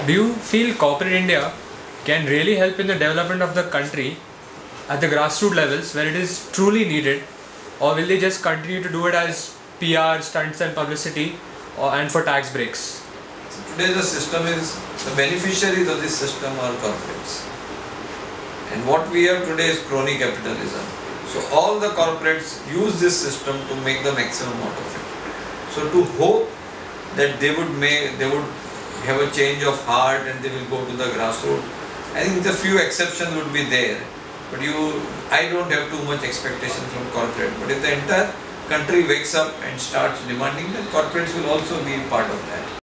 Do you feel corporate India can really help in the development of the country at the grassroots levels where it is truly needed, or will they just continue to do it as PR stunts and publicity and for tax breaks? Today the system is, the beneficiaries of this system are corporates. And what we have today is crony capitalism. So all the corporates use this system to make the maximum out of it. So to hope that they would have a change of heart and they will go to the grassroots, I think the few exceptions would be there. But I don't have too much expectation from corporate. But if the entire country wakes up and starts demanding, then corporates will also be part of that.